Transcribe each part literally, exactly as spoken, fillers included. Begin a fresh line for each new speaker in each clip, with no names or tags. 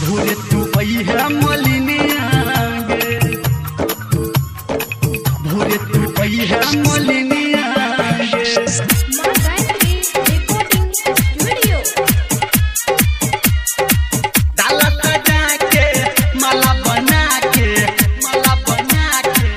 भोरे तू अइहा मलिनिया गे भोरे तू अइहा मलिनिया गे डाला सजा के माला बना के माला बना के।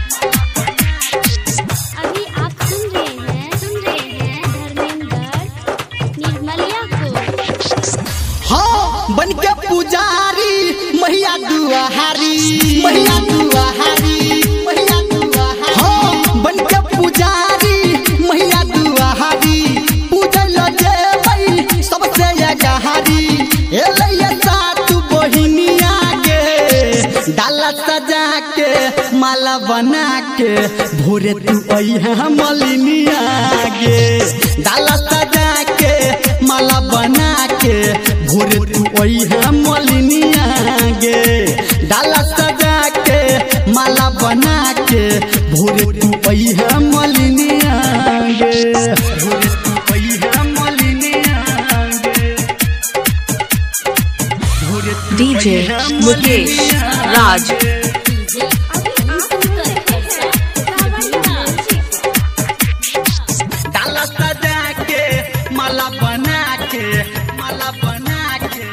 अभी आप सुन रहे हैं सुन रहे हैं धर्मेंद्र निर्मलिया को।
हाँ बन के पुजारी मैया दुआहारी मैया दुआहारी मैया दुआहारी। हाँ बन के पुजारी मैया दुआहारी पूजल जेबै सबसे अगहारी एलैया सात बहिनिया के डाला सजा के माला बना के भोरे तू अइहा मलिनिया गे डाला सजा के माला बना के भोरे तू अइहा मलिनिया गे डाला सजा के माला बना के भोरे तू अइहा मलिनिया गे भोरे तू अइहा मलिनिया गे भोरे तू
डीजे मुकेश राज।
डाला सजा के माला बना के माला बना के।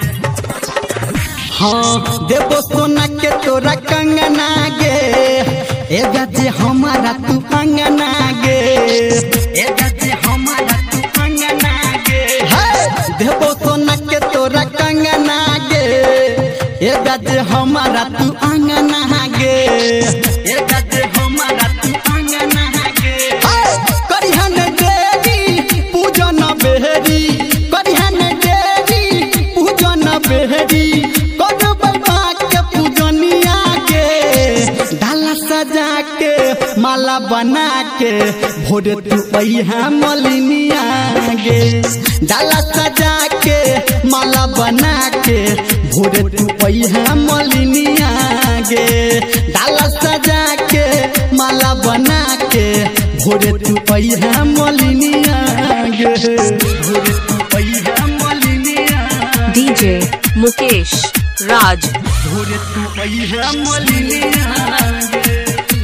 हाँ देवो सोना के तोरा कंगना गे ए गजे हमारा तू अंगना गे ए गजे हमारा तू अंगना गे। देवो सोना के तोरा कंगना गे ए गजे हमारा तू अंगना गे ए गजे हमारा तू अंगना गे। करिहन देवी पूजन बेहरी करिहन देवी पूजन बेहरी करबै माँ के पूजनिया के डाला सजा के माला बना के भोरे तू अइहा मलिनिया गे डाला सजा के माला बना के भोरे तू अइहा मलिनिया गे डाला सजा के माला बना के भोरे तू अइहा मलिनिया गे भोरे तू अइहा मलिनिया
डीजे मुकेश राज।
भोरे तू अइहा मलिनिया गे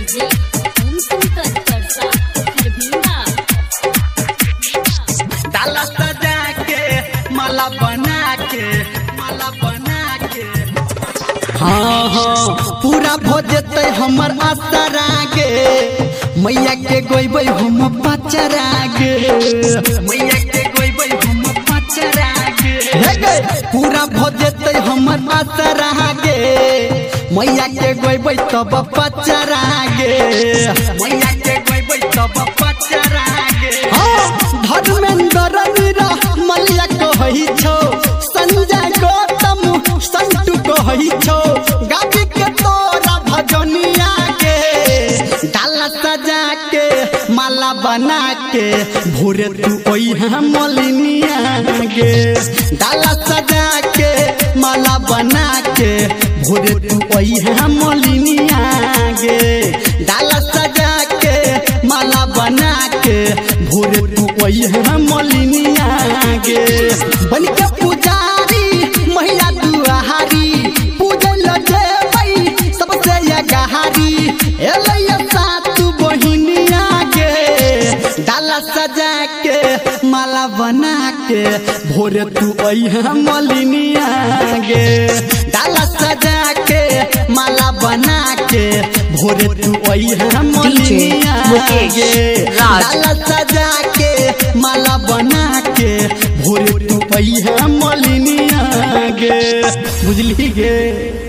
डाला सजा के माला बना के माला बना के। हाँ हाँ पूरा भो जेतै हमर आसरा गे मैया के गोइबै हम पचरा गे मैया के गोइबै हम पचरा गे। हे गे पूरा भो जेतै हमर आसरा गे मैया के गोइबै तब पचरा गे मैया के गोइबै तब पचरा गे। हाँ धर्मेंद्र निर्मलिया कहै छौ संजय गौतम संतु कहै छौ गाबी के तोरा भजनिया के डाला सजा के माला बना के भोरे तू अइहा मलिनिया गे डाला सजा के माला बना के भोरे तू अइहा मलिनिया गे डाला सजा के माला बना के भोरे तू अइहा मलिनिया गे। बन के पुजारी मैया दुआहारी पूजल जेबै सबसे अगहारी एलैया सात बहिनिया गे डाला सजा के माला बना के भोरे तू अइहा मलिनिया गे डाला सजा के माला बना के भोरे तू अइहा मलिनिया गे डाला सजा के माला बना के भोरे तू अइहा मलिनिया गे बुझली गे।